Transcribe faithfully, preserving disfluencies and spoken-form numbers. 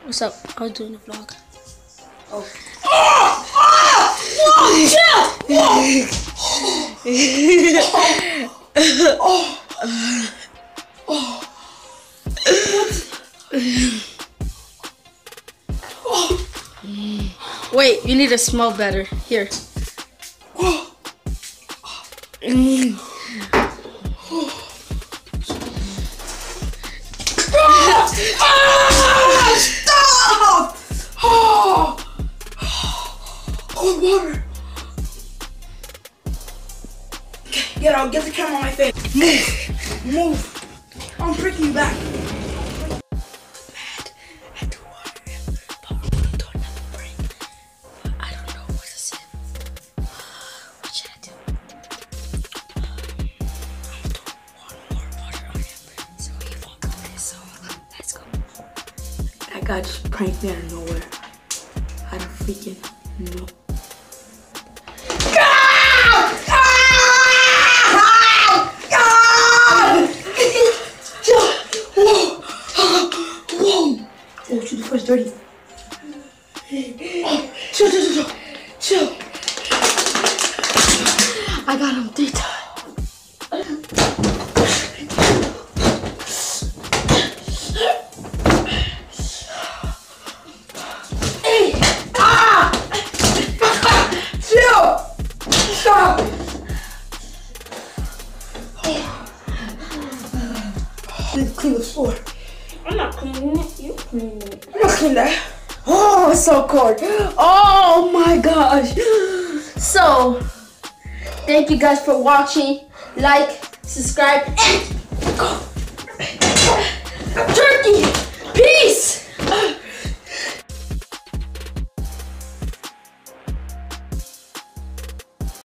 What's up? I was doing a vlog. Oh. Oh! Oh! Oh! Oh! Wait, you need to smell better. Here. Oh! Mm. Ah! Stop! Oh! Cold water. Okay, get out. Get the camera on my face. Move. Move. I'm freaking you back. Mad at the water, but we're going to another break. But I don't know what to say. What should I do? I'm gonna throw one more water on him so he won't go this. So let's go. That guy just pranked me out of nowhere. I don't freaking know. Oh, shoot, the floor's dirty. Oh, chill, chill, chill, chill. I got him three times. Hey! Ah! Chill! Stop! I need to clean the floor. I'm not cleaning it. You clean it. I'm not cleaning that. Oh, it's so cold. Oh my gosh. So, thank you guys for watching. Like, subscribe, and go. Turkey. Peace.